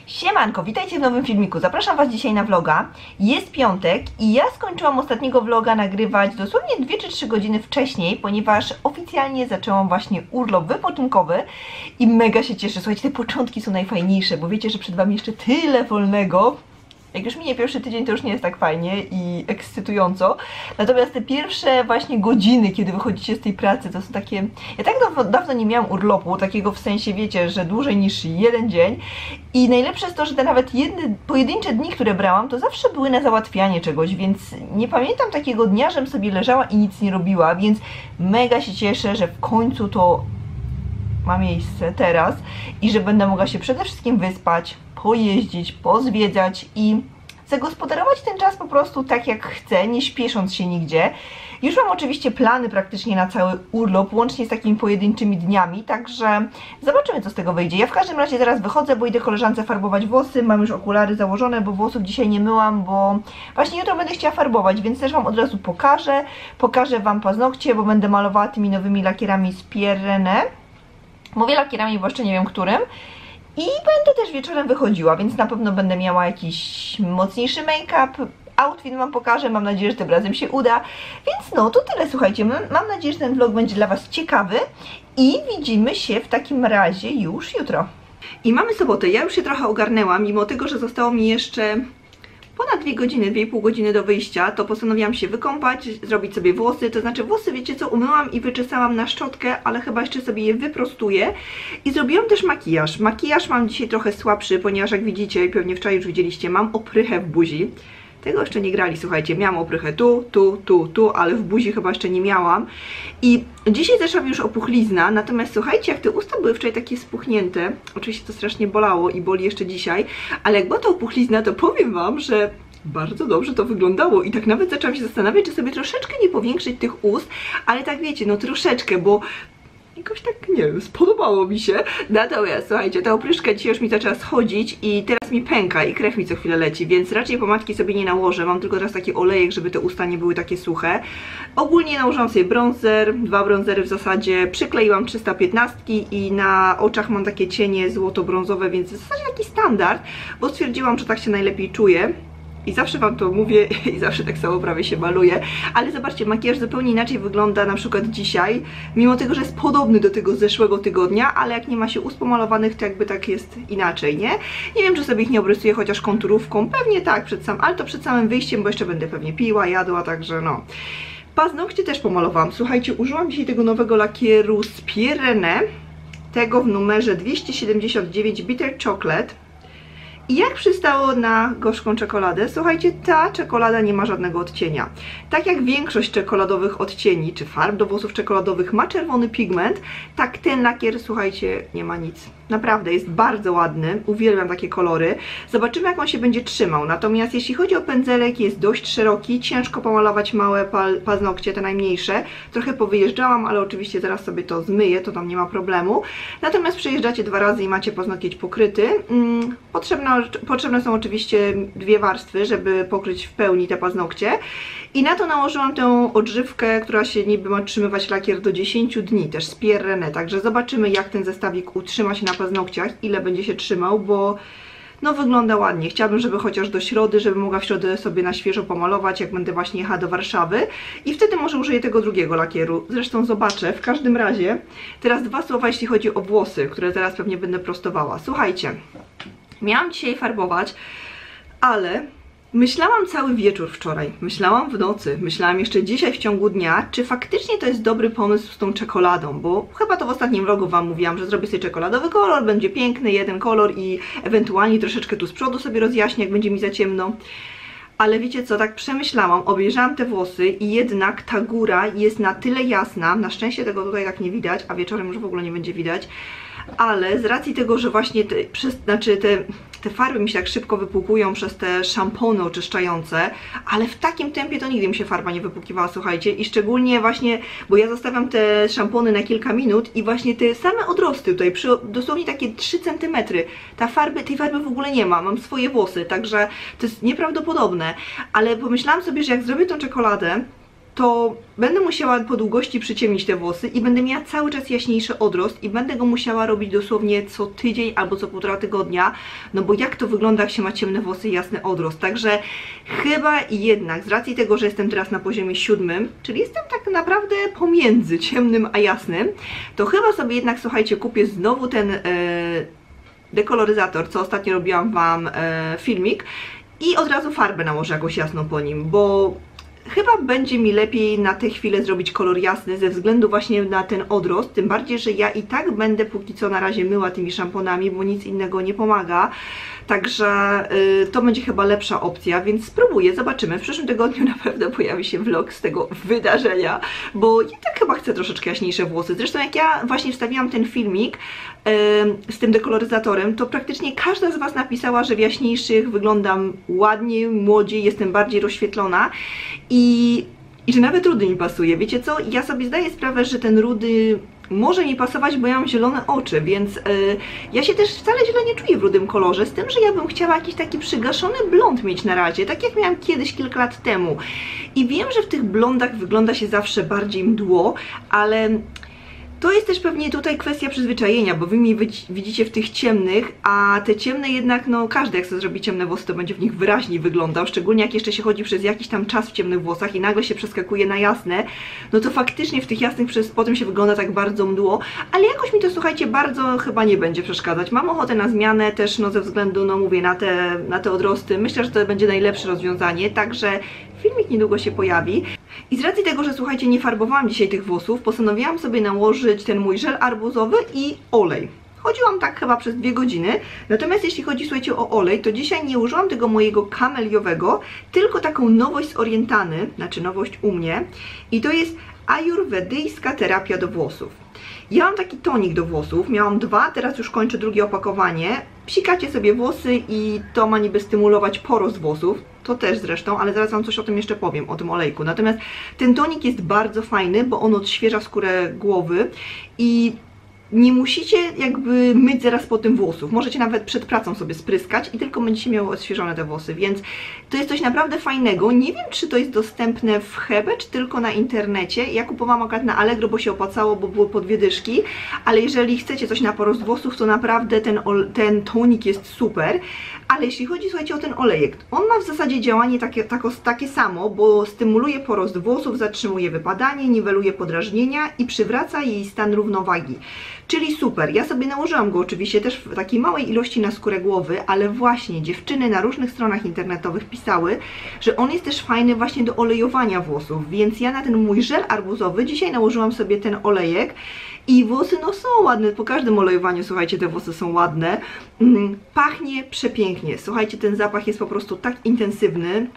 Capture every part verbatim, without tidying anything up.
Siemanko, witajcie w nowym filmiku. Zapraszam Was dzisiaj na vloga. Jest piątek i ja skończyłam ostatniego vloga nagrywać dosłownie dwie czy trzy godziny wcześniej, ponieważ oficjalnie zaczęłam właśnie urlop wypoczynkowy i mega się cieszę. Słuchajcie, te początki są najfajniejsze, bo wiecie, że przed Wami jeszcze tyle wolnego. Jak już minie pierwszy tydzień, to już nie jest tak fajnie i ekscytująco. Natomiast te pierwsze właśnie godziny, kiedy wychodzicie z tej pracy, to są takie... Ja tak dawno, dawno nie miałam urlopu, takiego w sensie, wiecie, że dłużej niż jeden dzień. I najlepsze jest to, że te nawet jedne pojedyncze dni, które brałam, to zawsze były na załatwianie czegoś, więc nie pamiętam takiego dnia, żebym sobie leżała i nic nie robiła, więc mega się cieszę, że w końcu to ma miejsce teraz i że będę mogła się przede wszystkim wyspać, pojeździć, pozwiedzać i zagospodarować ten czas po prostu tak jak chcę, nie śpiesząc się nigdzie. Już mam oczywiście plany praktycznie na cały urlop, łącznie z takimi pojedynczymi dniami, także zobaczymy, co z tego wyjdzie. Ja w każdym razie teraz wychodzę, bo idę koleżance farbować włosy, mam już okulary założone, bo włosów dzisiaj nie myłam, bo właśnie jutro będę chciała farbować, więc też Wam od razu pokażę. Pokażę Wam paznokcie, bo będę malowała tymi nowymi lakierami z Pierre Renée. Mówię lakierami, bo jeszcze nie wiem którym. I będę też wieczorem wychodziła, więc na pewno będę miała jakiś mocniejszy make-up. Outfit Wam pokażę, mam nadzieję, że tym razem się uda. Więc no, to tyle, słuchajcie. Mam nadzieję, że ten vlog będzie dla Was ciekawy. I widzimy się w takim razie już jutro. I mamy sobotę. Ja już się trochę ogarnęłam, mimo tego, że zostało mi jeszcze ponad dwie godziny, dwie i pół godziny do wyjścia, to postanowiłam się wykąpać, zrobić sobie włosy, to znaczy włosy, wiecie co, umyłam i wyczesałam na szczotkę, ale chyba jeszcze sobie je wyprostuję i zrobiłam też makijaż. Makijaż mam dzisiaj trochę słabszy, ponieważ jak widzicie i pewnie wczoraj już widzieliście, mam oprychę w buzi. Tego jeszcze nie grali, słuchajcie, miałam oprychę tu, tu, tu, tu, ale w buzi chyba jeszcze nie miałam. I dzisiaj zeszła mi już opuchlizna, natomiast słuchajcie, jak te usta były wczoraj takie spuchnięte, oczywiście to strasznie bolało i boli jeszcze dzisiaj, ale jak była ta opuchlizna, to powiem Wam, że bardzo dobrze to wyglądało i tak nawet zaczęłam się zastanawiać, czy sobie troszeczkę nie powiększyć tych ust, ale tak wiecie, no troszeczkę, bo jakoś tak, nie wiem, spodobało mi się. Natomiast, słuchajcie, ta opryszka dzisiaj już mi zaczęła schodzić i teraz mi pęka i krew mi co chwilę leci, więc raczej pomadki sobie nie nałożę. Mam tylko teraz taki olejek, żeby te usta nie były takie suche. Ogólnie nałożyłam sobie bronzer, dwa bronzery w zasadzie, przykleiłam trzysta piętnaście i na oczach mam takie cienie złoto-brązowe, więc w zasadzie taki standard, bo stwierdziłam, że tak się najlepiej czuję. I zawsze Wam to mówię i zawsze tak samo prawie się maluję, ale zobaczcie, makijaż zupełnie inaczej wygląda na przykład dzisiaj, mimo tego, że jest podobny do tego zeszłego tygodnia, ale jak nie ma się ust pomalowanych, to jakby tak jest inaczej, nie? Nie wiem, czy sobie ich nie obrysuję chociaż konturówką, pewnie tak, przed sam, ale to przed samym wyjściem, bo jeszcze będę pewnie piła, jadła, także no. Paznokcie też pomalowałam, słuchajcie, użyłam dzisiaj tego nowego lakieru z Pierre Renée, tego w numerze dwieście siedemdziesiąt dziewięć Bitter Chocolate. I jak przystało na gorzką czekoladę, słuchajcie, ta czekolada nie ma żadnego odcienia. Tak jak większość czekoladowych odcieni, czy farb do włosów czekoladowych ma czerwony pigment, tak ten lakier, słuchajcie, nie ma nic. Naprawdę, jest bardzo ładny, uwielbiam takie kolory. Zobaczymy, jak on się będzie trzymał. Natomiast jeśli chodzi o pędzelek, jest dość szeroki, ciężko pomalować małe paznokcie, te najmniejsze. Trochę powyjeżdżałam, ale oczywiście zaraz sobie to zmyję, to tam nie ma problemu. Natomiast przejeżdżacie dwa razy i macie paznokieć pokryty. Hmm, potrzebna Potrzebne są oczywiście dwie warstwy, żeby pokryć w pełni te paznokcie. I na to nałożyłam tę odżywkę, która się niby ma utrzymywać lakier do dziesięciu dni, też z Pierre Renée. Także zobaczymy, jak ten zestawik utrzyma się na paznokciach, ile będzie się trzymał, bo no wygląda ładnie. Chciałabym, żeby chociaż do środy, żeby mogła w środę sobie na świeżo pomalować, jak będę właśnie jechała do Warszawy. I wtedy może użyję tego drugiego lakieru. Zresztą zobaczę. W każdym razie teraz dwa słowa, jeśli chodzi o włosy, które teraz pewnie będę prostowała. Słuchajcie. Miałam dzisiaj farbować, ale myślałam cały wieczór wczoraj, myślałam w nocy, myślałam jeszcze dzisiaj w ciągu dnia, czy faktycznie to jest dobry pomysł z tą czekoladą, bo chyba to w ostatnim vlogu Wam mówiłam, że zrobię sobie czekoladowy kolor, będzie piękny, jeden kolor i ewentualnie troszeczkę tu z przodu sobie rozjaśnię, jak będzie mi za ciemno. Ale wiecie co, tak przemyślałam, obejrzałam te włosy i jednak ta góra jest na tyle jasna, na szczęście tego tutaj tak nie widać, a wieczorem już w ogóle nie będzie widać, ale z racji tego, że właśnie te, przez, znaczy te, te farby mi się tak szybko wypłukują przez te szampony oczyszczające, ale w takim tempie to nigdy mi się farba nie wypłukiwała, słuchajcie, i szczególnie właśnie, bo ja zostawiam te szampony na kilka minut i właśnie te same odrosty tutaj, przy, dosłownie takie trzy centymetry, ta farby, tej farby w ogóle nie ma, mam swoje włosy, także to jest nieprawdopodobne, ale pomyślałam sobie, że jak zrobię tą czekoladę, to będę musiała po długości przyciemnić te włosy i będę miała cały czas jaśniejszy odrost i będę go musiała robić dosłownie co tydzień albo co półtora tygodnia, no bo jak to wygląda, jak się ma ciemne włosy i jasny odrost. Także chyba jednak z racji tego, że jestem teraz na poziomie siódmym, czyli jestem tak naprawdę pomiędzy ciemnym a jasnym, to chyba sobie jednak, słuchajcie, kupię znowu ten e, dekoloryzator, co ostatnio robiłam wam e, filmik, i od razu farbę nałożę jakąś jasną po nim, bo chyba będzie mi lepiej na tę chwilę zrobić kolor jasny ze względu właśnie na ten odrost, tym bardziej, że ja i tak będę póki co na razie myła tymi szamponami, bo nic innego nie pomaga. Także y, to będzie chyba lepsza opcja, więc spróbuję, zobaczymy. W przyszłym tygodniu na pewno pojawi się vlog z tego wydarzenia, bo ja tak chyba chcę troszeczkę jaśniejsze włosy. Zresztą jak ja właśnie wstawiłam ten filmik y, z tym dekoloryzatorem, to praktycznie każda z was napisała, że w jaśniejszych wyglądam ładniej, młodziej, jestem bardziej rozświetlona i, i że nawet rudy mi pasuje. Wiecie co? Ja sobie zdaję sprawę, że ten rudy może mi pasować, bo ja mam zielone oczy, więc yy, ja się też wcale źle nie czuję w rudym kolorze, z tym, że ja bym chciała jakiś taki przygaszony blond mieć na razie, tak jak miałam kiedyś kilka lat temu. I wiem, że w tych blondach wygląda się zawsze bardziej mdło, ale to jest też pewnie tutaj kwestia przyzwyczajenia, bo wy mnie widzicie w tych ciemnych, a te ciemne jednak, no każdy jak sobie zrobi ciemne włosy, to będzie w nich wyraźniej wyglądał, szczególnie jak jeszcze się chodzi przez jakiś tam czas w ciemnych włosach i nagle się przeskakuje na jasne, no to faktycznie w tych jasnych przez potem się wygląda tak bardzo mdło, ale jakoś mi to, słuchajcie, bardzo chyba nie będzie przeszkadzać. Mam ochotę na zmianę też, no ze względu, no mówię, na te, na te odrosty. Myślę, że to będzie najlepsze rozwiązanie, także filmik niedługo się pojawi. I z racji tego, że słuchajcie, nie farbowałam dzisiaj tych włosów, postanowiłam sobie nałożyć ten mój żel arbuzowy i olej. Chodziłam tak chyba przez dwie godziny, natomiast jeśli chodzi, słuchajcie, o olej, to dzisiaj nie użyłam tego mojego kameliowego, tylko taką nowość z Orientany, znaczy nowość u mnie, i to jest ajurwedyjska terapia do włosów. Ja mam taki tonik do włosów, miałam dwa, teraz już kończę drugie opakowanie. Psikacie sobie włosy i to ma niby stymulować porost włosów, to też zresztą, ale zaraz wam coś o tym jeszcze powiem, o tym olejku. Natomiast ten tonik jest bardzo fajny, bo on odświeża skórę głowy i nie musicie jakby myć zaraz po tym włosów. Możecie nawet przed pracą sobie spryskać i tylko będziecie miały odświeżone te włosy, więc to jest coś naprawdę fajnego. Nie wiem, czy to jest dostępne w Hebe, czy tylko na internecie. Ja kupowałam akurat na Allegro, bo się opłacało, bo było po dwie dyszki, ale jeżeli chcecie coś na porost włosów, to naprawdę ten, ten tonik jest super. Ale jeśli chodzi, słuchajcie, o ten olejek, on ma w zasadzie działanie takie, tako, takie samo, bo stymuluje porost włosów, zatrzymuje wypadanie, niweluje podrażnienia i przywraca jej stan równowagi. Czyli super. Ja sobie nałożyłam go oczywiście też w takiej małej ilości na skórę głowy, ale właśnie dziewczyny na różnych stronach internetowych pisały, że on jest też fajny właśnie do olejowania włosów, więc ja na ten mój żel arbuzowy dzisiaj nałożyłam sobie ten olejek i włosy no są ładne, po każdym olejowaniu, słuchajcie, te włosy są ładne. Mm, pachnie przepięknie, słuchajcie, ten zapach jest po prostu tak intensywny.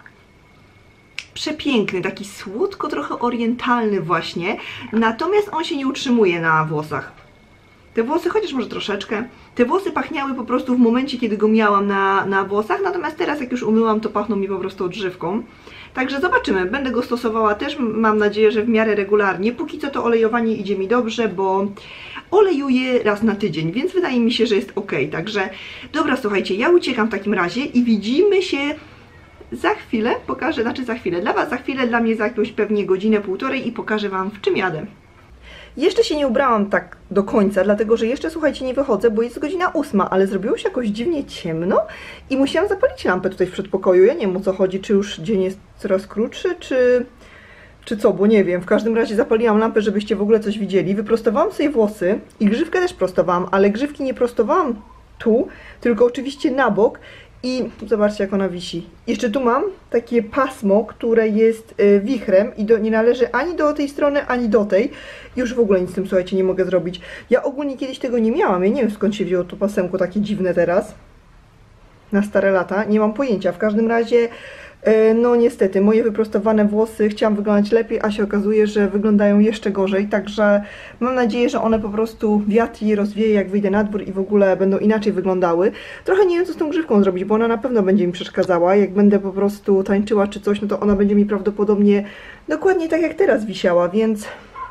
Przepiękny, taki słodko trochę orientalny właśnie, natomiast on się nie utrzymuje na włosach. Te włosy, chociaż może troszeczkę, te włosy pachniały po prostu w momencie, kiedy go miałam na, na włosach, natomiast teraz jak już umyłam, to pachną mi po prostu odżywką. Także zobaczymy, będę go stosowała też, mam nadzieję, że w miarę regularnie. Póki co to olejowanie idzie mi dobrze, bo olejuję raz na tydzień, więc wydaje mi się, że jest ok. Także dobra, słuchajcie, ja uciekam w takim razie i widzimy się za chwilę, pokażę, znaczy za chwilę, dla was za chwilę, dla mnie za jakąś pewnie godzinę, półtorej i pokażę wam, w czym jadę. Jeszcze się nie ubrałam tak do końca, dlatego że jeszcze, słuchajcie, nie wychodzę, bo jest godzina ósma, ale zrobiło się jakoś dziwnie ciemno i musiałam zapalić lampę tutaj w przedpokoju. Ja nie wiem, o co chodzi, czy już dzień jest coraz krótszy, czy, czy co, bo nie wiem. W każdym razie zapaliłam lampę, żebyście w ogóle coś widzieli. Wyprostowałam sobie włosy i grzywkę też prostowałam, ale grzywki nie prostowałam tu, tylko oczywiście na bok. I zobaczcie, jak ona wisi. Jeszcze tu mam takie pasmo, które jest y, wichrem i do, nie należy ani do tej strony, ani do tej. Już w ogóle nic z tym, słuchajcie, nie mogę zrobić. Ja ogólnie kiedyś tego nie miałam. Ja nie wiem, skąd się wzięło to pasemko takie dziwne teraz. Na stare lata. Nie mam pojęcia. W każdym razie, y, no niestety, moje wyprostowane włosy chciałam wyglądać lepiej, a się okazuje, że wyglądają jeszcze gorzej. Także mam nadzieję, że one po prostu wiatr je rozwieje, jak wyjdę na dwór i w ogóle będą inaczej wyglądały. Trochę nie wiem, co z tą grzywką zrobić, bo ona na pewno będzie mi przeszkadzała. Jak będę po prostu tańczyła czy coś, no to ona będzie mi prawdopodobnie dokładnie tak jak teraz wisiała, więc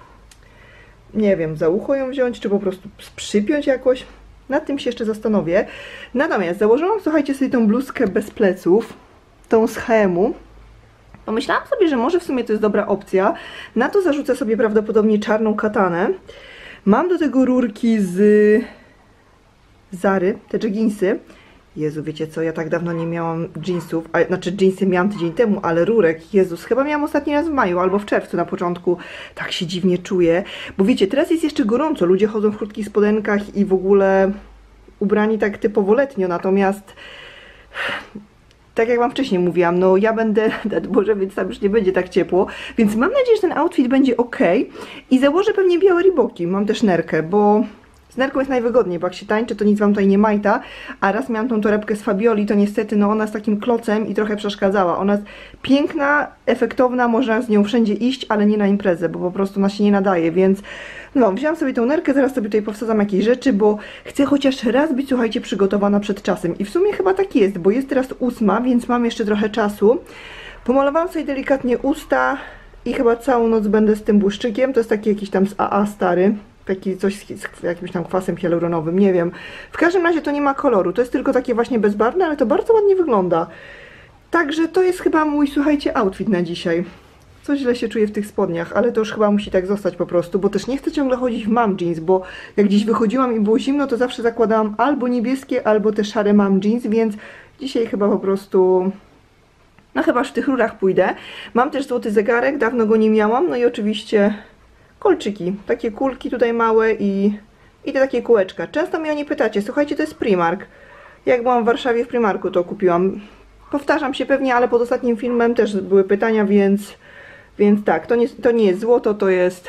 nie wiem, za ucho ją wziąć, czy po prostu przypiąć jakoś. Nad tym się jeszcze zastanowię. Natomiast założyłam, słuchajcie, sobie tą bluzkę bez pleców, tą z H and M-u. Pomyślałam sobie, że może w sumie to jest dobra opcja. Na to zarzucę sobie prawdopodobnie czarną katanę. Mam do tego rurki z Zary, te jeansy. Jezu, wiecie co, ja tak dawno nie miałam jeansów, a, znaczy jeansy miałam tydzień temu, ale rurek, Jezus, chyba miałam ostatni raz w maju albo w czerwcu na początku. Tak się dziwnie czuję, bo wiecie, teraz jest jeszcze gorąco, ludzie chodzą w krótkich spodenkach i w ogóle ubrani tak typowo letnio, natomiast tak jak wam wcześniej mówiłam, no ja będę, Boże, więc tam już nie będzie tak ciepło, więc mam nadzieję, że ten outfit będzie ok i założę pewnie białe riboki, mam też nerkę, bo z nerką jest najwygodniej, bo jak się tańczy, to nic wam tutaj nie majta, a raz miałam tą torebkę z Fabioli, to niestety, no ona z takim klocem i trochę przeszkadzała. Ona jest piękna, efektowna, można z nią wszędzie iść, ale nie na imprezę, bo po prostu ona się nie nadaje, więc no, wziąłam sobie tą nerkę, zaraz sobie tutaj powsadzam jakieś rzeczy, bo chcę chociaż raz być, słuchajcie, przygotowana przed czasem. I w sumie chyba tak jest, bo jest teraz ósma, więc mam jeszcze trochę czasu. Pomalowałam sobie delikatnie usta i chyba całą noc będę z tym błyszczykiem, to jest taki jakiś tam z A A stary. Taki coś z, z jakimś tam kwasem hialuronowym, nie wiem. W każdym razie to nie ma koloru, to jest tylko takie właśnie bezbarwne, ale to bardzo ładnie wygląda. Także to jest chyba mój, słuchajcie, outfit na dzisiaj. Coś źle się czuję w tych spodniach, ale to już chyba musi tak zostać po prostu, bo też nie chcę ciągle chodzić w mom jeans, bo jak gdzieś wychodziłam i było zimno, to zawsze zakładałam albo niebieskie, albo te szare mom jeans, więc dzisiaj chyba po prostu... No chyba w tych rurach pójdę. Mam też złoty zegarek, dawno go nie miałam, no i oczywiście... kolczyki, takie kulki tutaj małe i, i te takie kółeczka. Często mnie o nie pytacie, słuchajcie, to jest Primark. Jak byłam w Warszawie w Primarku, to kupiłam. Powtarzam się pewnie, ale pod ostatnim filmem też były pytania, więc, więc tak, to nie, to nie jest złoto, to jest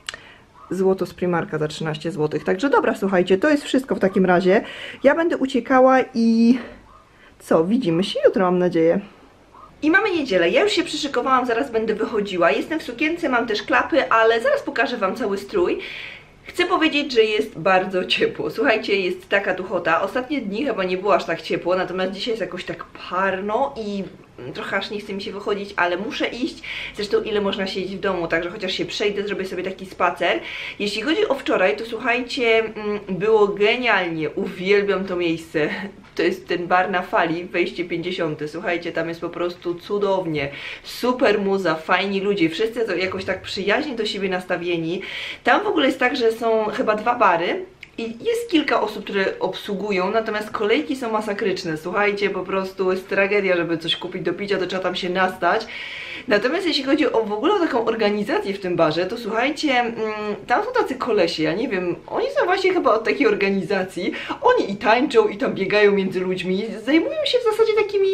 złoto z Primarka za trzynaście złotych. Także dobra, słuchajcie, to jest wszystko w takim razie. Ja będę uciekała i co, widzimy się jutro, mam nadzieję. I mamy niedzielę, ja już się przyszykowałam, zaraz będę wychodziła. Jestem w sukience, mam też klapy, ale zaraz pokażę wam cały strój. Chcę powiedzieć, że jest bardzo ciepło. Słuchajcie, jest taka duchota. Ostatnie dni chyba nie było aż tak ciepło, natomiast dzisiaj jest jakoś tak parno i trochę aż nie chce mi się wychodzić, ale muszę iść. Zresztą ile można siedzieć w domu, także chociaż się przejdę, zrobię sobie taki spacer. Jeśli chodzi o wczoraj, to słuchajcie, było genialnie. Uwielbiam to miejsce. To jest ten bar na Fali, wejście pięćdziesiąte. Słuchajcie, tam jest po prostu cudownie. Super muza, fajni ludzie, wszyscy to jakoś tak przyjaźnie do siebie nastawieni. Tam w ogóle jest tak, że są chyba dwa bary. I jest kilka osób, które obsługują, natomiast kolejki są masakryczne. Słuchajcie, po prostu jest tragedia, żeby coś kupić do picia, to trzeba tam się nastać. Natomiast jeśli chodzi o w ogóle o taką organizację w tym barze, to słuchajcie, mm, tam są tacy kolesie, ja nie wiem, oni są właśnie chyba od takiej organizacji. Oni i tańczą, i tam biegają między ludźmi, zajmują się w zasadzie takimi...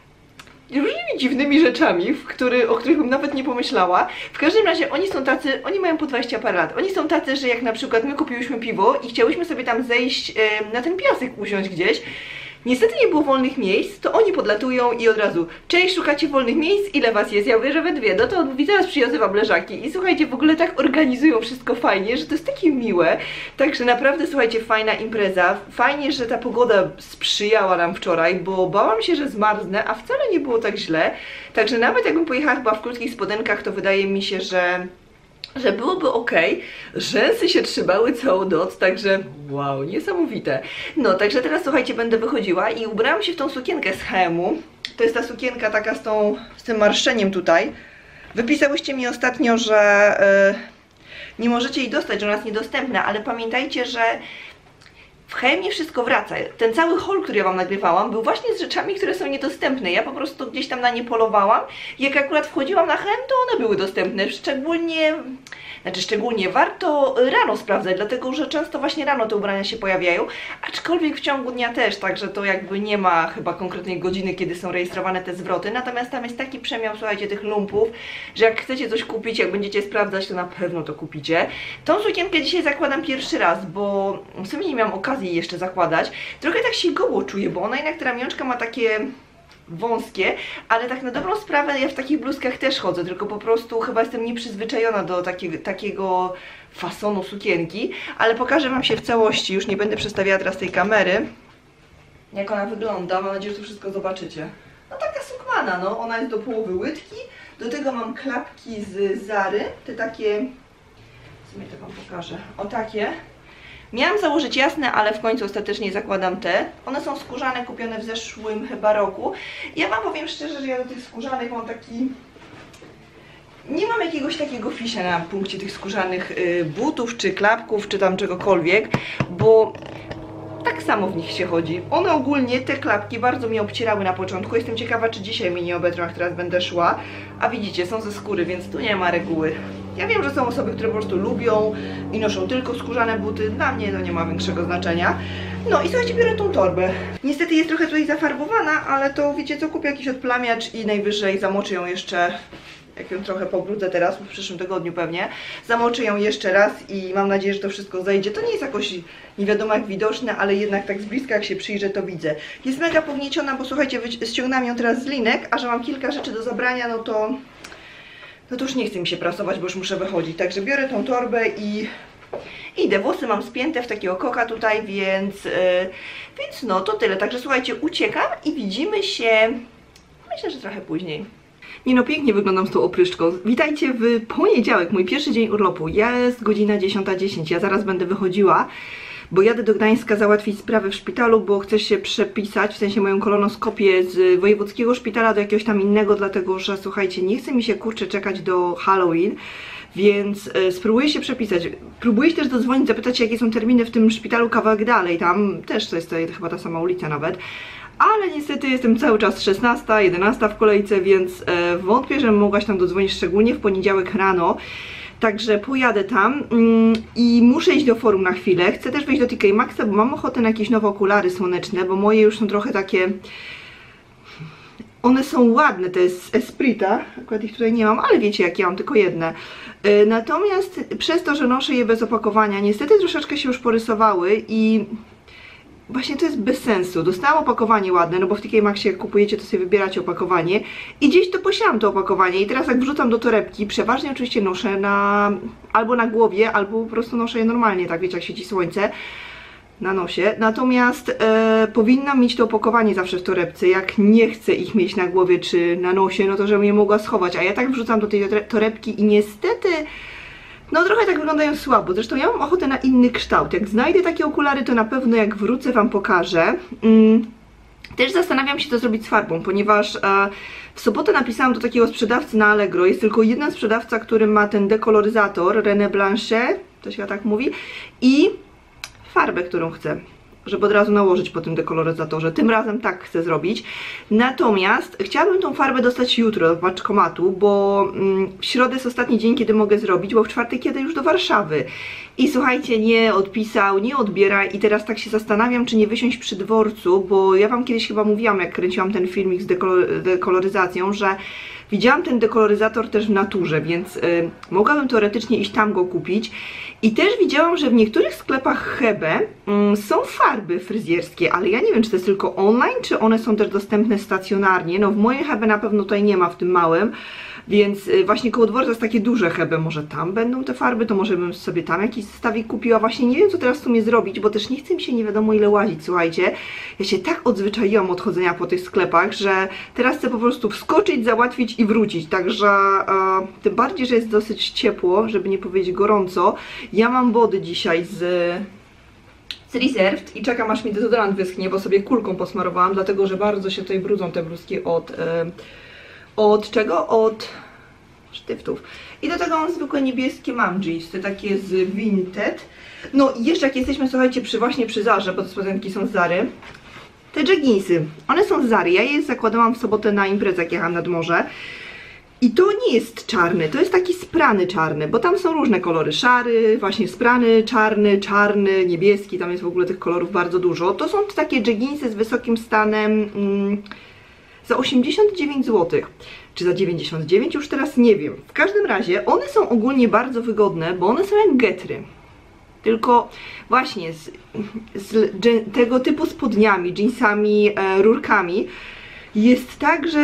różnymi dziwnymi rzeczami, w który, o których bym nawet nie pomyślała. W każdym razie oni są tacy, oni mają po dwadzieścia parę lat. Oni są tacy, że jak na przykład my kupiłyśmy piwo i chciałyśmy sobie tam zejść e, na ten piasek, usiąść gdzieś. Niestety nie było wolnych miejsc, to oni podlatują i od razu: cześć, szukacie wolnych miejsc? Ile was jest? Ja mówię, że we dwie. No to mówi, zaraz przywiozę wam leżaki. I słuchajcie, w ogóle tak organizują wszystko fajnie, że to jest takie miłe. Także naprawdę, słuchajcie, fajna impreza. Fajnie, że ta pogoda sprzyjała nam wczoraj, bo bałam się, że zmarznę, a wcale nie było tak źle. Także nawet jakbym pojechała chyba w krótkich spodenkach, to wydaje mi się, że... że byłoby ok, rzęsy się trzymały całą noc, także wow, niesamowite. No, także teraz słuchajcie, będę wychodziła i ubrałam się w tą sukienkę z H and M-u. To jest ta sukienka taka z, tą, z tym marszczeniem tutaj. Wypisałyście mi ostatnio, że yy, nie możecie jej dostać, że ona jest niedostępna, ale pamiętajcie, że w H and M-ie wszystko wraca. Ten cały haul, który ja wam nagrywałam, był właśnie z rzeczami, które są niedostępne. Ja po prostu gdzieś tam na nie polowałam. Jak akurat wchodziłam na H and M, to one były dostępne. Szczególnie, znaczy szczególnie warto rano sprawdzać, dlatego że często właśnie rano te ubrania się pojawiają, aczkolwiek w ciągu dnia też, także to jakby nie ma chyba konkretnej godziny, kiedy są rejestrowane te zwroty. Natomiast tam jest taki przemiał, słuchajcie, tych lumpów, że jak chcecie coś kupić, jak będziecie sprawdzać, to na pewno to kupicie. Tą sukienkę dzisiaj zakładam pierwszy raz, bo w sumie nie miałam okazji jej jeszcze zakładać. Trochę tak się goło czuję, bo ona jednak, ta ramionczka ma takie wąskie, ale tak na dobrą sprawę ja w takich bluzkach też chodzę, tylko po prostu chyba jestem nieprzyzwyczajona do takiego, takiego fasonu sukienki, ale pokażę wam się w całości, już nie będę przestawiała teraz tej kamery, jak ona wygląda. Mam nadzieję, że to wszystko zobaczycie. No taka sukmana, no, ona jest do połowy łydki, do tego mam klapki z Zary, te takie, w sumie to wam pokażę, o takie. Miałam założyć jasne, ale w końcu ostatecznie zakładam te. One są skórzane, kupione w zeszłym chyba roku. Ja wam powiem szczerze, że ja do tych skórzanych mam taki nie mam jakiegoś takiego fisia na punkcie tych skórzanych y, butów, czy klapków, czy tam czegokolwiek, bo tak samo w nich się chodzi. One ogólnie, te klapki, bardzo mnie obcierały na początku. Jestem ciekawa, czy dzisiaj mi nie obetrą, jak teraz będę szła. A widzicie, są ze skóry, więc tu nie ma reguły. Ja wiem, że są osoby, które po prostu lubią i noszą tylko skórzane buty. Dla mnie to nie ma większego znaczenia. No i słuchajcie, biorę tą torbę. Niestety jest trochę tutaj zafarbowana, ale to wiecie co, kupię jakiś odplamiacz i najwyżej zamoczę ją jeszcze, jak ją trochę pobrudzę teraz, w przyszłym tygodniu pewnie, zamoczę ją jeszcze raz i mam nadzieję, że to wszystko zejdzie. To nie jest jakoś nie wiadomo jak widoczne, ale jednak tak z bliska jak się przyjrzę, to widzę. Jest mega pognieciona, bo słuchajcie, ściągnęłam ją teraz z linek, a że mam kilka rzeczy do zabrania, no to no to już nie chce mi się prasować, bo już muszę wychodzić. Także biorę tą torbę i idę. Włosy mam spięte w takiego koka tutaj, więc, yy, więc no to tyle. Także słuchajcie, uciekam i widzimy się, myślę, że trochę później. Nie no, pięknie wyglądam z tą opryszczką. Witajcie w poniedziałek, mój pierwszy dzień urlopu. Jest godzina dziesiąta dziesięć, ja zaraz będę wychodziła, bo jadę do Gdańska załatwić sprawę w szpitalu, bo chcę się przepisać, w sensie moją kolonoskopię z wojewódzkiego szpitala do jakiegoś tam innego, dlatego że słuchajcie, nie chce mi się kurczę czekać do Halloween, więc y, spróbuję się przepisać. Próbuję się też dodzwonić, zapytać się, jakie są terminy w tym szpitalu kawałek dalej, tam też to jest to, chyba ta sama ulica nawet. Ale niestety jestem cały czas szesnasta, jedenasta w kolejce, więc e, wątpię, że mogłaś tam dodzwonić, szczególnie w poniedziałek rano. Także pojadę tam mm, i muszę iść do forum na chwilę. Chcę też wejść do T K Maxxa, bo mam ochotę na jakieś nowe okulary słoneczne, bo moje już są trochę takie... One są ładne, to jest Esprita, akurat ich tutaj nie mam, ale wiecie jak ja mam, tylko jedne. E, natomiast przez to, że noszę je bez opakowania, niestety troszeczkę się już porysowały i... Właśnie to jest bez sensu. Dostałam opakowanie ładne, no bo w T K Maxxie jak kupujecie, to sobie wybieracie opakowanie i gdzieś to posiałam to opakowanie i teraz jak wrzucam do torebki, przeważnie oczywiście noszę na albo na głowie, albo po prostu noszę je normalnie, tak wiecie jak świeci słońce na nosie. Natomiast e, powinnam mieć to opakowanie zawsze w torebce, jak nie chcę ich mieć na głowie czy na nosie, no to żebym je mogła schować, a ja tak wrzucam do tej torebki i niestety no trochę tak wyglądają słabo, zresztą ja mam ochotę na inny kształt. Jak znajdę takie okulary, to na pewno jak wrócę wam pokażę. Mm. Też zastanawiam się, co zrobić z farbą, ponieważ e, w sobotę napisałam do takiego sprzedawcy na Allegro. Jest tylko jeden sprzedawca, który ma ten dekoloryzator René Blanchet, to się tak mówi, i farbę, którą chcę, żeby od razu nałożyć po tym dekoloryzatorze. Tym razem tak chcę zrobić. Natomiast chciałabym tą farbę dostać jutro do paczkomatu, bo mm, w środę jest ostatni dzień, kiedy mogę zrobić, bo w czwartek jadę już do Warszawy. I słuchajcie, nie odpisał, nie odbiera i teraz tak się zastanawiam, czy nie wysiąść przy dworcu, bo ja wam kiedyś chyba mówiłam, jak kręciłam ten filmik z dekolo- dekoloryzacją, że widziałam ten dekoloryzator też w naturze, więc y, mogłabym teoretycznie iść tam go kupić. I też widziałam, że w niektórych sklepach Hebe y, są farby fryzjerskie, ale ja nie wiem, czy to jest tylko online, czy one są też dostępne stacjonarnie. No w mojej Hebe na pewno tutaj nie ma, w tym małym. Więc y, właśnie koło dworca jest takie duże Hebe, może tam będą te farby, to może bym sobie tam jakiś zestawik kupiła. Właśnie nie wiem, co teraz w sumie zrobić, bo też nie chce mi się nie wiadomo ile łazić, słuchajcie. Ja się tak odzwyczaiłam od chodzenia po tych sklepach, że teraz chcę po prostu wskoczyć, załatwić i wrócić. Także e, tym bardziej, że jest dosyć ciepło, żeby nie powiedzieć gorąco. Ja mam wody dzisiaj z... z Reserved i czekam, aż mi dezodorant wyschnie, bo sobie kulką posmarowałam, dlatego że bardzo się tutaj brudzą te bluzki od... E, Od czego? Od sztyftów. I do tego mam zwykłe niebieskie mam jeansy, takie z Vinted. No i jeszcze jak jesteśmy, słuchajcie, przy właśnie przy Zarze, bo te spodenki są z Zary. Te jeginsy, one są z Zary, ja je zakładałam w sobotę na imprezę, jak jechałam nad morze. I to nie jest czarny, to jest taki sprany czarny, bo tam są różne kolory, szary, właśnie sprany, czarny, czarny, niebieski, tam jest w ogóle tych kolorów bardzo dużo. To są takie jeginsy z wysokim stanem... Mm, za osiemdziesiąt dziewięć złotych, czy za dziewięćdziesiąt dziewięć, już teraz nie wiem. W każdym razie one są ogólnie bardzo wygodne, bo one są jak getry. Tylko właśnie z, z tego typu spodniami, jeansami, e, rurkami jest tak, że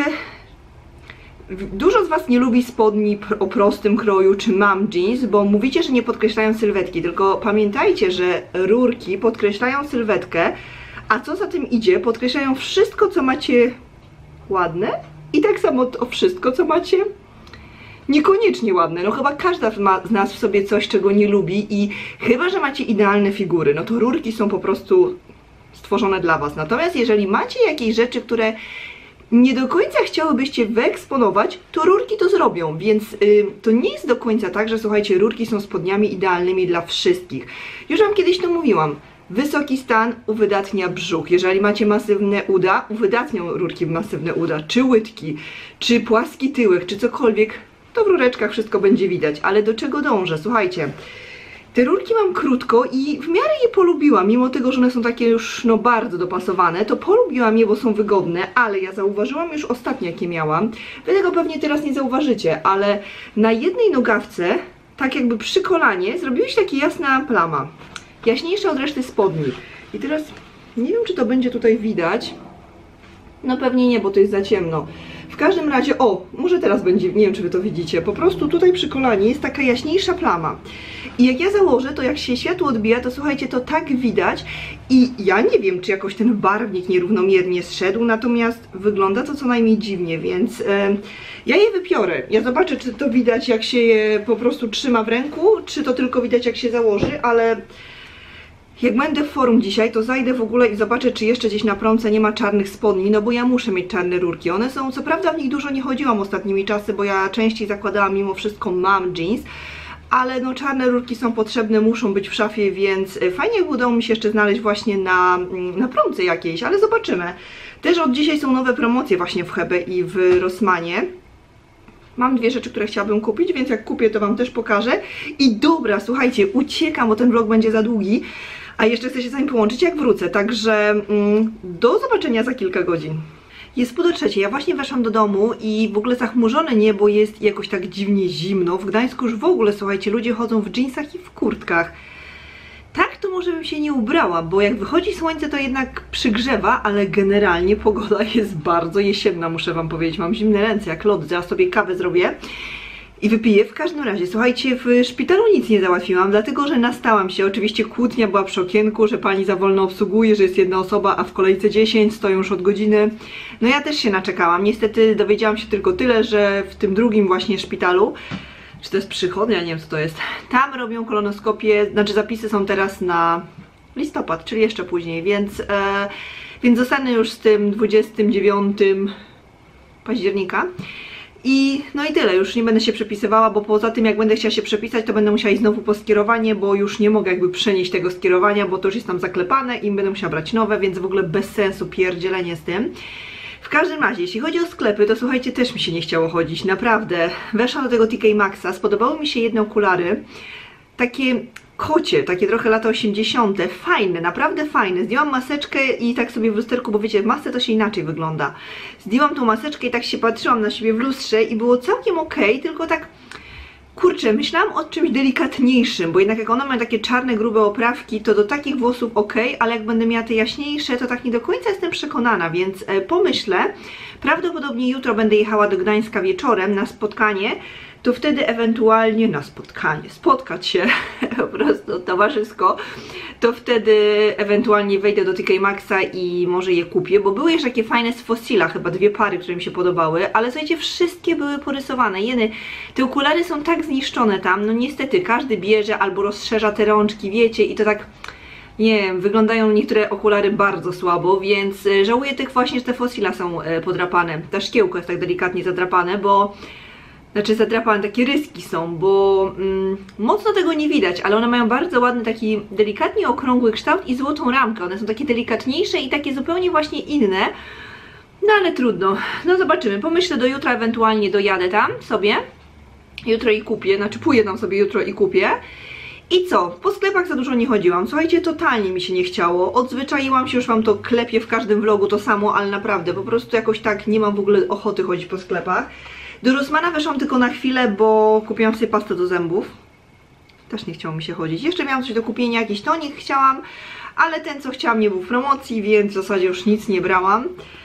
dużo z was nie lubi spodni o prostym kroju czy mom jeans, bo mówicie, że nie podkreślają sylwetki, tylko pamiętajcie, że rurki podkreślają sylwetkę, a co za tym idzie, podkreślają wszystko, co macie ładne i tak samo to wszystko, co macie niekoniecznie ładne. No chyba każda ma z nas w sobie coś, czego nie lubi i chyba, że macie idealne figury, no to rurki są po prostu stworzone dla was. Natomiast jeżeli macie jakieś rzeczy, które nie do końca chciałybyście wyeksponować, to rurki to zrobią, więc yy, to nie jest do końca tak, że słuchajcie, rurki są spodniami idealnymi dla wszystkich. Już wam kiedyś to mówiłam. Wysoki stan uwydatnia brzuch. Jeżeli macie masywne uda, uwydatnią rurki masywne uda, czy łydki, czy płaski tyłek, czy cokolwiek, to w rureczkach wszystko będzie widać. Ale do czego dążę? Słuchajcie, te rurki mam krótko i w miarę je polubiłam, mimo tego, że one są takie już no bardzo dopasowane, to polubiłam je, bo są wygodne, ale ja zauważyłam już ostatnio, jakie miałam. Wy tego pewnie teraz nie zauważycie, ale na jednej nogawce, tak jakby przy kolanie, zrobiła się taka jasna plama. Jaśniejsza od reszty spodni. I teraz nie wiem, czy to będzie tutaj widać. No pewnie nie, bo to jest za ciemno. W każdym razie, o, może teraz będzie, nie wiem, czy wy to widzicie. Po prostu tutaj przy kolanie jest taka jaśniejsza plama. I jak ja założę, to jak się światło odbija, to słuchajcie, to tak widać. I ja nie wiem, czy jakoś ten barwnik nierównomiernie zszedł, natomiast wygląda to co najmniej dziwnie, więc e, ja je wypiorę. Ja zobaczę, czy to widać, jak się je po prostu trzyma w ręku, czy to tylko widać, jak się założy, ale jak będę w forum dzisiaj, to zajdę w ogóle i zobaczę, czy jeszcze gdzieś na promce nie ma czarnych spodni, no bo ja muszę mieć czarne rurki. One są, co prawda w nich dużo nie chodziłam ostatnimi czasy, bo ja częściej zakładałam mimo wszystko mom jeans, ale no czarne rurki są potrzebne, muszą być w szafie, więc fajnie by udało mi się jeszcze znaleźć właśnie na, na promce jakiejś, ale zobaczymy. Też od dzisiaj są nowe promocje właśnie w Hebe i w Rossmanie. Mam dwie rzeczy, które chciałabym kupić, więc jak kupię, to wam też pokażę. I dobra, słuchajcie, uciekam, bo ten vlog będzie za długi, a jeszcze chcę się z wami połączyć, jak wrócę, także mm, do zobaczenia za kilka godzin. Jest pół do trzeciej, ja właśnie weszłam do domu i w ogóle zachmurzone niebo jest jakoś tak dziwnie zimno. W Gdańsku już w ogóle, słuchajcie, ludzie chodzą w dżinsach i w kurtkach. Tak to może bym się nie ubrała, bo jak wychodzi słońce, to jednak przygrzewa, ale generalnie pogoda jest bardzo jesienna, muszę wam powiedzieć. Mam zimne ręce jak lody, zaraz sobie kawę zrobię i wypiję. W każdym razie, słuchajcie, w szpitalu nic nie załatwiłam, dlatego że nastałam się. Oczywiście kłótnia była przy okienku, że pani za wolno obsługuje, że jest jedna osoba, a w kolejce dziesięć, stoją już od godziny. No ja też się naczekałam. Niestety dowiedziałam się tylko tyle, że w tym drugim właśnie szpitalu, czy to jest przychodnia, nie wiem co to jest, tam robią kolonoskopię, znaczy zapisy są teraz na listopad, czyli jeszcze później, więc, e, więc zostanę już z tym dwudziestego dziewiątego października. I no i tyle, już nie będę się przepisywała, bo poza tym jak będę chciała się przepisać, to będę musiała iść znowu po skierowanie, bo już nie mogę jakby przenieść tego skierowania, bo to już jest tam zaklepane i będę musiała brać nowe, więc w ogóle bez sensu pierdzielenie z tym. W każdym razie, jeśli chodzi o sklepy, to słuchajcie, też mi się nie chciało chodzić, naprawdę. Weszłam do tego T K Maxxa, spodobały mi się jedne okulary, takie kocie, takie trochę lata osiemdziesiąte, fajne, naprawdę fajne. Zdjęłam maseczkę i tak sobie w lusterku, bo wiecie, w masce to się inaczej wygląda. Zdjęłam tą maseczkę i tak się patrzyłam na siebie w lustrze i było całkiem okej, tylko tak, kurczę, myślałam o czymś delikatniejszym, bo jednak jak one mają takie czarne, grube oprawki, to do takich włosów okej, ale jak będę miała te jaśniejsze, to tak nie do końca jestem przekonana, więc e, pomyślę. Prawdopodobnie jutro będę jechała do Gdańska wieczorem na spotkanie, to wtedy ewentualnie na spotkanie, spotkać się po prostu towarzysko, to wtedy ewentualnie wejdę do T K Maxxa i może je kupię, bo były jeszcze takie fajne z Fossila, chyba dwie pary, które mi się podobały, ale słuchajcie, wszystkie były porysowane. Jeny, te okulary są tak zniszczone tam, no niestety każdy bierze albo rozszerza te rączki, wiecie, i to tak, nie wiem, wyglądają niektóre okulary bardzo słabo, więc żałuję tych właśnie, że te Fossila są podrapane, ta szkiełko jest tak delikatnie zadrapane, bo znaczy zadrapane, takie ryski są, bo mm, mocno tego nie widać, ale one mają bardzo ładny, taki delikatnie okrągły kształt i złotą ramkę. One są takie delikatniejsze i takie zupełnie właśnie inne. No ale trudno, no zobaczymy. Pomyślę do jutra, ewentualnie dojadę tam sobie. Jutro i kupię, znaczy pójdę tam sobie jutro i kupię. I co? Po sklepach za dużo nie chodziłam. Słuchajcie, totalnie mi się nie chciało. Odzwyczaiłam się, już wam to klepię w każdym vlogu to samo, ale naprawdę, po prostu jakoś tak nie mam w ogóle ochoty chodzić po sklepach. Do Rossmana weszłam tylko na chwilę, bo kupiłam sobie pastę do zębów. Też nie chciało mi się chodzić. Jeszcze miałam coś do kupienia, jakiś tonik chciałam, ale ten co chciałam nie był w promocji, więc w zasadzie już nic nie brałam.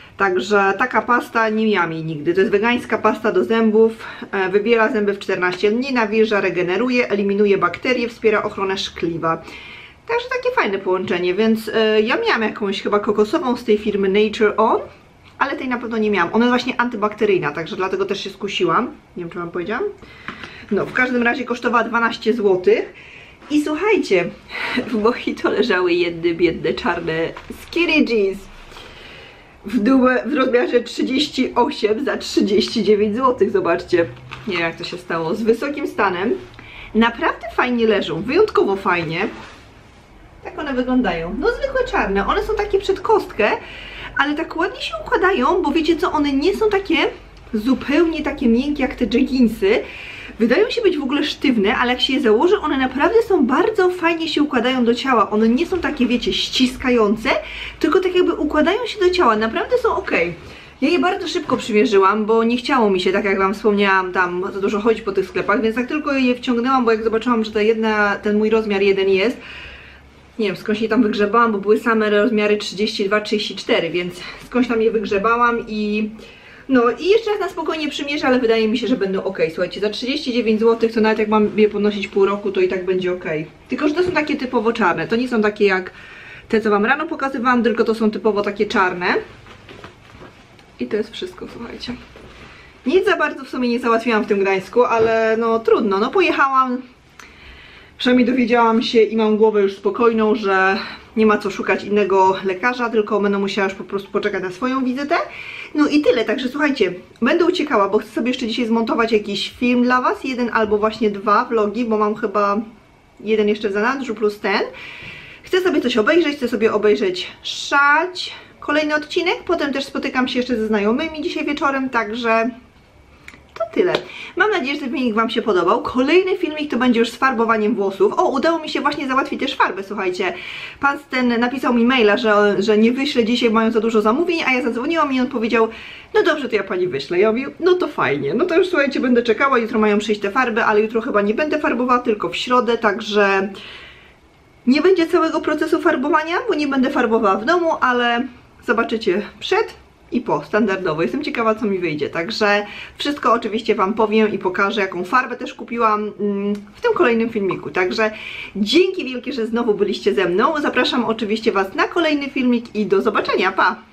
Także taka pasta nie miałam jej nigdy. To jest wegańska pasta do zębów, wybiera zęby w czternaście dni, nawilża, regeneruje, eliminuje bakterie, wspiera ochronę szkliwa. Także takie fajne połączenie, więc y, ja miałam jakąś chyba kokosową z tej firmy Nature On, ale tej na pewno nie miałam. Ona jest właśnie antybakteryjna, także dlatego też się skusiłam. Nie wiem, czy wam powiedziałam. No, w każdym razie kosztowała dwanaście złotych. I słuchajcie, w Mojito leżały jedne biedne czarne skinny jeans. w dół w rozmiarze trzydzieści osiem za trzydzieści dziewięć złotych, zobaczcie. Nie wiem jak to się stało, z wysokim stanem. Naprawdę fajnie leżą, wyjątkowo fajnie. Tak one wyglądają, no zwykłe czarne, one są takie przed kostkę, ale tak ładnie się układają, bo wiecie co, one nie są takie zupełnie takie miękkie jak te jeggingsy. Wydają się być w ogóle sztywne, ale jak się je założy, one naprawdę są bardzo fajnie się układają do ciała. One nie są takie, wiecie, ściskające, tylko tak jakby układają się do ciała, naprawdę są ok. Ja je bardzo szybko przymierzyłam, bo nie chciało mi się, tak jak wam wspomniałam, tam za dużo chodzić po tych sklepach, więc tak tylko je wciągnęłam, bo jak zobaczyłam, że ta jedna, ten mój rozmiar jeden jest, nie wiem, skądś je tam wygrzebałam, bo były same rozmiary trzydzieści dwa trzydzieści cztery, więc skądś tam je wygrzebałam i... No i jeszcze raz na spokojnie przymierzę, ale wydaje mi się, że będą ok. Słuchajcie, za trzydzieści dziewięć złotych to nawet jak mam je podnosić pół roku, to i tak będzie ok. Tylko że to są takie typowo czarne, to nie są takie jak te, co wam rano pokazywałam, tylko to są typowo takie czarne. I to jest wszystko, słuchajcie. Nic za bardzo w sumie nie załatwiłam w tym Gdańsku, ale no trudno, no pojechałam. Przynajmniej dowiedziałam się i mam głowę już spokojną, że nie ma co szukać innego lekarza, tylko będę musiała już po prostu poczekać na swoją wizytę. No i tyle, także słuchajcie, będę uciekała, bo chcę sobie jeszcze dzisiaj zmontować jakiś film dla was, jeden albo właśnie dwa vlogi, bo mam chyba jeden jeszcze w zanadrzu plus ten. Chcę sobie coś obejrzeć, chcę sobie obejrzeć Szać, kolejny odcinek, potem też spotykam się jeszcze ze znajomymi dzisiaj wieczorem, także... To tyle. Mam nadzieję, że ten filmik wam się podobał. Kolejny filmik to będzie już z farbowaniem włosów. O, udało mi się właśnie załatwić też farbę, słuchajcie. Pan ten napisał mi maila, że, że nie wyślę dzisiaj, mają za dużo zamówień, a ja zadzwoniłam i on powiedział, no dobrze, to ja pani wyślę. Ja mówię, no to fajnie. No to już słuchajcie, będę czekała, jutro mają przyjść te farby, ale jutro chyba nie będę farbowała, tylko w środę, także nie będzie całego procesu farbowania, bo nie będę farbowała w domu, ale zobaczycie przed i po, standardowo. Jestem ciekawa, co mi wyjdzie, także wszystko oczywiście wam powiem i pokażę, jaką farbę też kupiłam w tym kolejnym filmiku, także dzięki wielkie, że znowu byliście ze mną. Zapraszam oczywiście was na kolejny filmik i do zobaczenia, pa!